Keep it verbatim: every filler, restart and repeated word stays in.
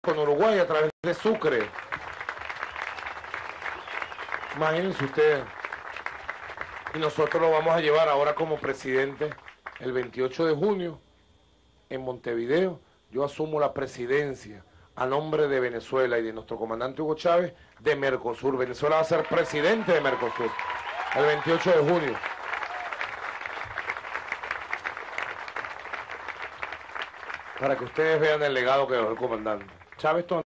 con Uruguay a través de Sucre. Imagínense ustedes. Y nosotros lo vamos a llevar ahora como presidente el veintiocho de junio en Montevideo. Yo asumo la presidencia a nombre de Venezuela y de nuestro comandante Hugo Chávez de Mercosur. Venezuela va a ser presidente de Mercosur el veintiocho de junio. Para que ustedes vean el legado que dejó el comandante. Chávez